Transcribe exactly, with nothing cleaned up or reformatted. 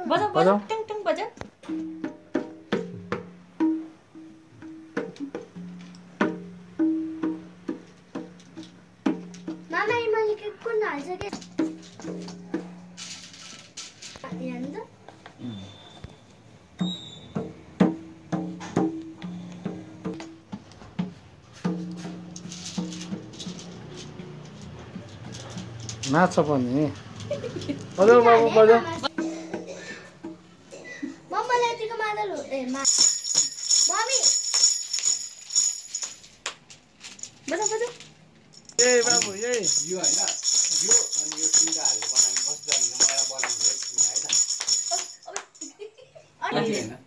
बजाऊ बजाऊ टिङ टिङ बजाऊ मामा मैले के कुन हाल्छ के यहाँ नाच्छ पनि बजाऊ बाबु बजाऊ मम्मीले यतिको मादल हो ए मा मम्मी बजाऊ बजाऊ ए बाबु ए यो हैन यो अनि यो तिनटा हालेर बनाउने कस्तो हुन्छ मलाई बनाउनु है त अनि हैन